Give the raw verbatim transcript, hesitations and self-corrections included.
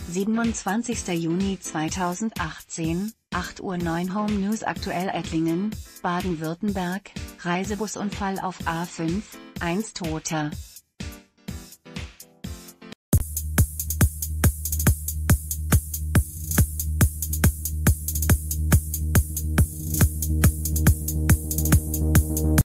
siebenundzwanzigster Juni zweitausendachtzehn, acht Uhr neun Home News aktuell Ettlingen, Baden-Württemberg, Reisebusunfall auf A fünf, eins Toter.